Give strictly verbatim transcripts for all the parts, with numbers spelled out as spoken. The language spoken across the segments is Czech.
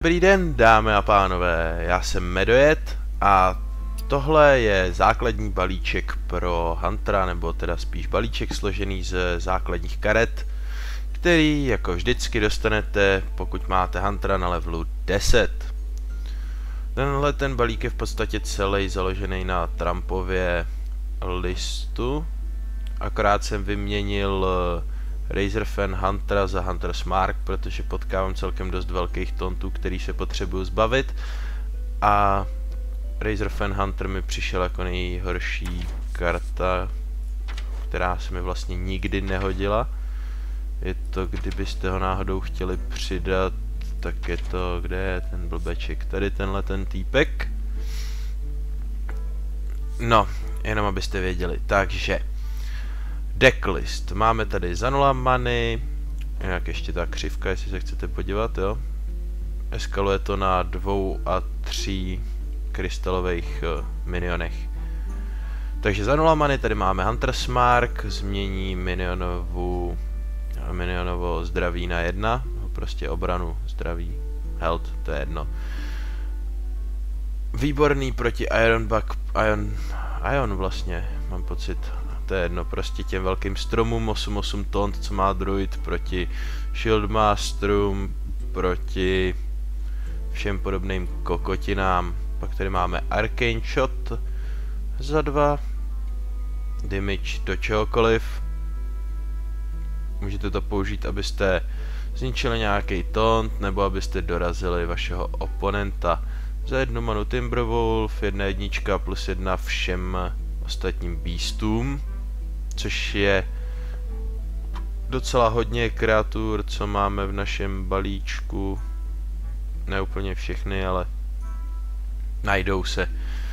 Dobrý den, dámy a pánové, já jsem Medojet a tohle je základní balíček pro Huntera, nebo teda spíš balíček složený ze základních karet, který jako vždycky dostanete, pokud máte Huntera na levelu deset. Tenhle ten balík je v podstatě celý založený na Trumpově listu, akorát jsem vyměnil Razorfen Huntera za Hunter's Mark, protože potkávám celkem dost velkých tontů, který se potřebuju zbavit. A Razorfen Hunter mi přišel jako nejhorší karta, která se mi vlastně nikdy nehodila. Je to, kdybyste ho náhodou chtěli přidat, tak je to, kde je ten blbeček, tady tenhle ten týpek. No, jenom abyste věděli, takže decklist. Máme tady za nula many, jak ještě ta křivka, jestli se chcete podívat, jo. Eskaluje to na dvou a tří krystalových uh, minionech. Takže za nula many tady máme Hunter's Mark, změní minionovu, minionovo zdraví na jedna, prostě obranu, zdraví, health, to je jedno. Výborný proti Iron Bug, Ion, Ion vlastně, mám pocit. To je jedno, prostě těm velkým stromům, osm osm tont, co má druid, proti Shieldmasterům, proti všem podobným kokotinám. Pak tady máme Arcane Shot za dva, damage do čehokoliv. Můžete to použít, abyste zničili nějaký tont, nebo abyste dorazili vašeho oponenta. Za jednu manu Timberwolf, jedna jednička plus jedna všem ostatním beastům, což je docela hodně kreatur, co máme v našem balíčku. Ne úplně všechny, ale najdou se.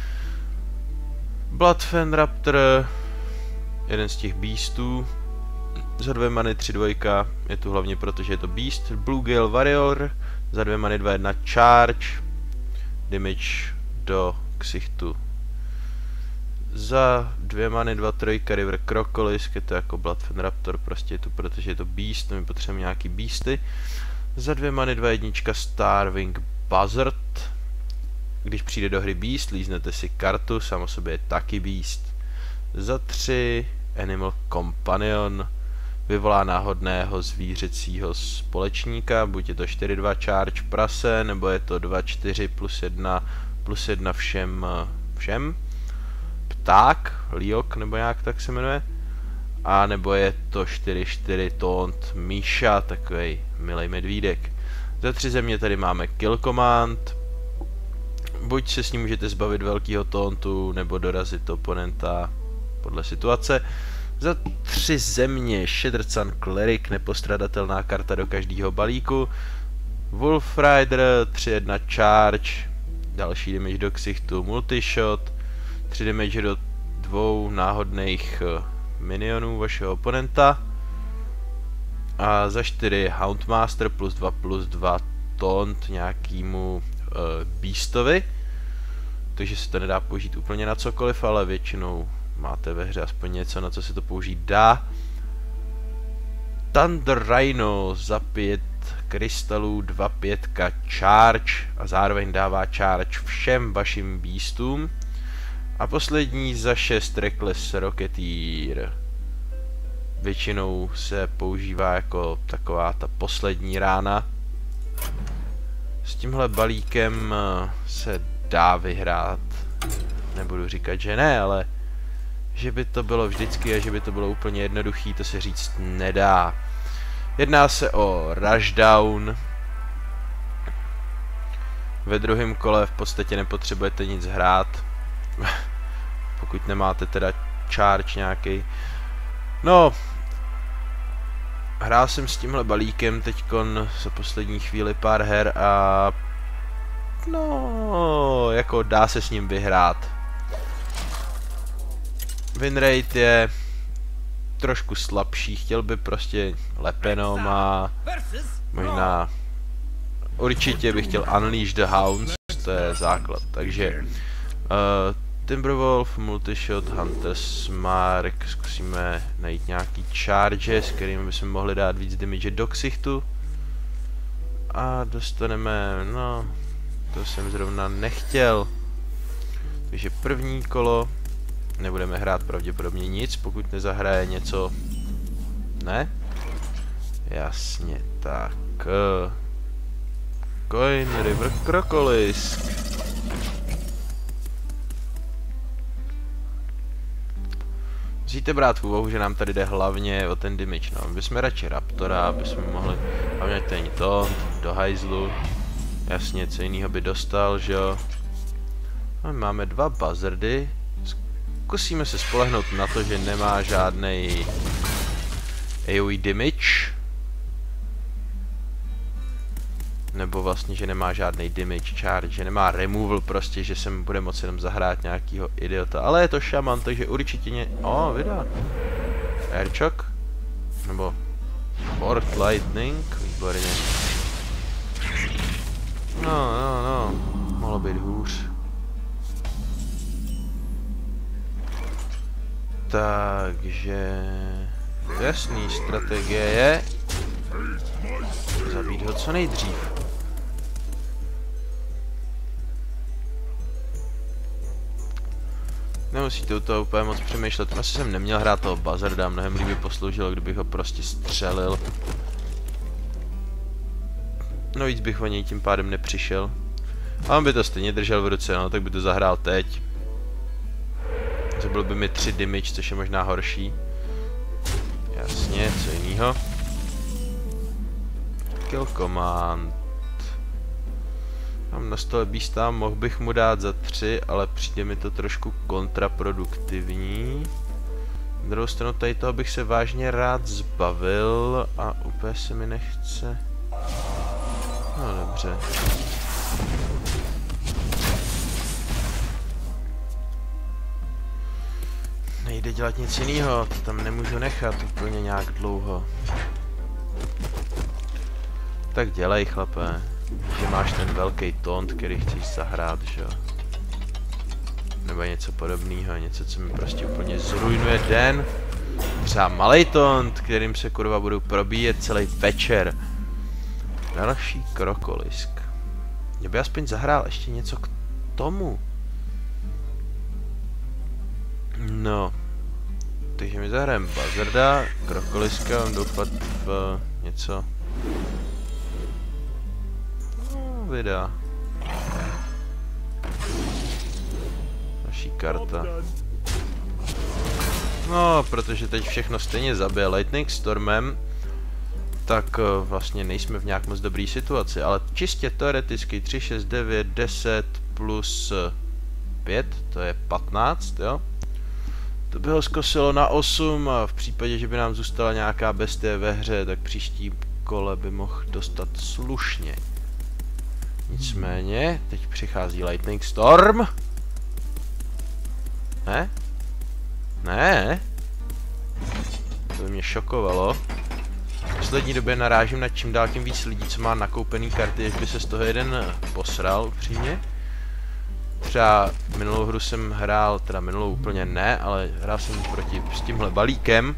Bloodfen Raptor, jeden z těch beastů, za dvě many tři dvojka, je tu hlavně proto, že je to beast. Blue Gale Warrior, za dvě many dva jedna charge, damage do ksichtu. Za dvě many dva trojka River Crocolisk, je to jako Bloodfen Raptor, prostě je tu, protože je to beast, my potřebujeme nějaký beasty. Za dvě many dva jednička Starving Buzzard. Když přijde do hry beast, líznete si kartu, samo sobě je taky beast. Za tři Animal Companion, vyvolá náhodného zvířecího společníka, buď je to čtyři dva charge prase, nebo je to dva čtyři plus jedna plus jedna všem, všem. Pták, Liok, nebo nějak tak se jmenuje. A nebo je to čtyři čtyři tont Míša, takovej milej medvídek. Za tři země tady máme Kill Command. Buď se s ním můžete zbavit velkého tontu, nebo dorazit oponenta podle situace. Za tři země Shattered Sun Cleric, nepostradatelná karta do každého balíku. Wolf Rider, tři jedna charge, další damage do ksichtu, multishot, tři damage do dvou náhodných minionů vašeho oponenta. A za čtyři Houndmaster plus dva plus dva tont nějakýmu uh, beastovi. Takže se to nedá použít úplně na cokoliv, ale většinou máte ve hře aspoň něco, na co se to použít dá. Thunder Rhino za pět krystalů, dva pětka charge a zároveň dává charge všem vašim beastům. A poslední za šest Reckless Rocketeer. Většinou se používá jako taková ta poslední rána. S tímhle balíkem se dá vyhrát. Nebudu říkat, že ne, ale že by to bylo vždycky a že by to bylo úplně jednoduchý, to se říct nedá. Jedná se o rushdown. Ve druhém kole v podstatě nepotřebujete nic hrát. Pokud nemáte teda charge nějaký. No, hrál jsem s tímhle balíkem teďkon za poslední chvíli pár her a no, jako dá se s ním vyhrát. Winrate je trošku slabší, chtěl by prostě lepenom a možná určitě bych chtěl Unleash the Hounds, to je základ, takže uh, Timberwolf, Multishot, Hunter's Mark, zkusíme najít nějaký charge, s kterými bychom mohli dát víc damage do ksichtu. A dostaneme, no, to jsem zrovna nechtěl. Takže první kolo, nebudeme hrát pravděpodobně nic, pokud nezahraje něco, ne? Jasně, tak. Coin River Crocolisk. Musíte brát v úvahu, že nám tady jde hlavně o ten damage, no. My bychom radši Raptora, aby jsme mohli, hlavně ten taunt, do hajzlu. Jasně, co jiného by dostal, že jo. A máme dva buzzardy. Zkusíme se spolehnout na to, že nemá žádnej A O E damage. Nebo vlastně, že nemá žádný damage charge, že nemá removal prostě, že se mi bude moci jenom zahrát nějakýho idiota. Ale je to šaman, takže určitě ně... O, vydá. Airchock? Nebo... Fork Lightning? Výborně. No, no, no. Mohlo být hůř. Takže... Jasný, strategie je... zabít ho co nejdřív. Nemusíte u toho úplně moc přemýšlet. Asi jsem neměl hrát toho buzzarda, mnohem líbě posloužilo, kdybych ho prostě střelil. No víc bych o něj tím pádem nepřišel. A on by to stejně držel v ruce, no, tak by to zahrál teď. To bylo by mi tři damage, což je možná horší. Jasně, co jinýho? Kill command. Mám na stole beasta, mohl bych mu dát za tři, ale přijde mi to trošku kontraproduktivní. Na druhou stranu tady toho bych se vážně rád zbavil a úplně se mi nechce. No dobře. Nejde dělat nic jiného, to tam nemůžu nechat úplně nějak dlouho. Tak dělej, chlape, že máš ten velký taunt, který chceš zahrát, že jo? Nebo něco podobného, něco, co mi prostě úplně zrujnuje den. Třeba malej taunt, kterým se kurva budu probíjet celý večer. Další krokolisk. Mě by aspoň zahrál ještě něco k tomu. No. Takže mi zahrajem buzzarda, krokoliska, mám doufat v něco. No, vydá. Další karta. No, protože teď všechno stejně zabije Lightning Stormem, tak uh, vlastně nejsme v nějak moc dobrý situaci, ale čistě teoreticky tři, šest, devět, deset plus pět, to je patnáct, jo? To by ho zkosilo na osm a v případě, že by nám zůstala nějaká bestie ve hře, tak příští kole by mohl dostat slušně. Nicméně, teď přichází Lightning Storm. Ne? Ne? To by mě šokovalo. V poslední době narážím na čím dál tím víc lidí, co má nakoupený karty, až by se z toho jeden posral, upřímně. Třeba minulou hru jsem hrál, teda minulou úplně ne, ale hrál jsem proti s tímhle balíkem.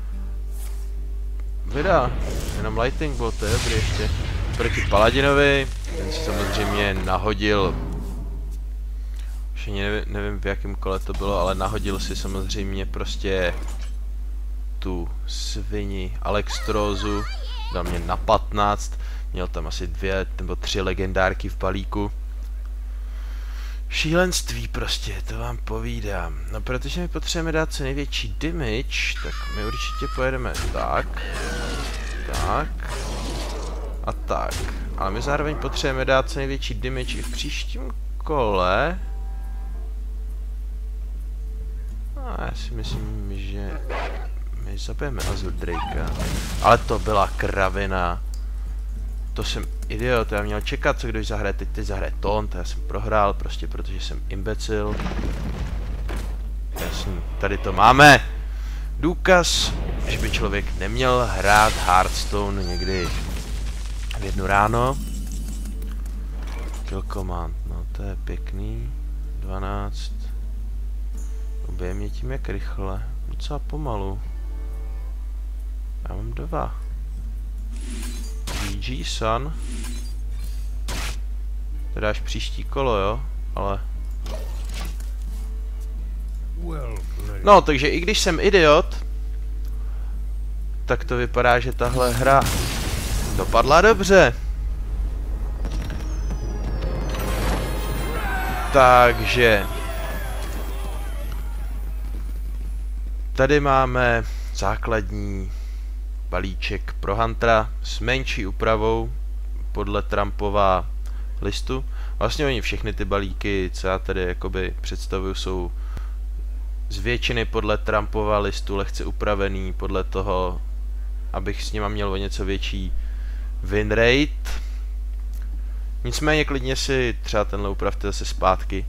Vydá, jenom Lightning Bolt, to je dobrý ještě. Proti Paladinovi, ten si samozřejmě nahodil, už nevím, nevím v jakém kole to bylo, ale nahodil si samozřejmě prostě tu svini Alexstrózu, dal mě na patnáct, měl tam asi dvě nebo tři legendárky v balíku. Šílenství prostě, to vám povídám. No protože my potřebujeme dát co největší damage, tak my určitě pojedeme tak, tak a tak. Ale my zároveň potřebujeme dát co největší damage i v příštím kole. No, já si myslím, že my zabijeme Azur Drakea. Ale to byla kravina. To jsem idiot, já měl čekat, co když zahraje, teď teď zahraje taunt, já jsem prohrál prostě, protože jsem imbecil. Jasný, tady to máme. Důkaz, že by člověk neměl hrát Hearthstone někdy v jednu ráno. Kill command, no to je pěkný. dvanáct. Ubije mě tím jak rychle, docela pomalu. Já mám dva. G G, son. To dáš příští kolo, jo? Ale... No, takže i když jsem idiot, tak to vypadá, že tahle hra dopadla dobře. Takže... Tady máme základní balíček pro Huntera s menší úpravou podle Trumpova listu. Vlastně oni všechny ty balíky, co já tady jakoby představuju, jsou z většiny podle Trumpova listu lehce upravený podle toho, abych s nima měl o něco větší win rate. Nicméně klidně si třeba tenhle upravte zase zpátky.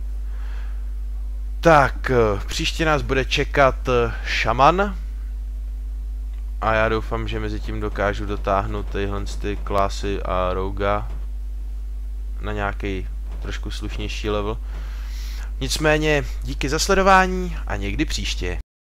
Tak, příště nás bude čekat šaman. A já doufám, že mezi tím dokážu dotáhnout tyhle ty klasy a Rouga na nějaký trošku slušnější level. Nicméně díky za sledování a někdy příště.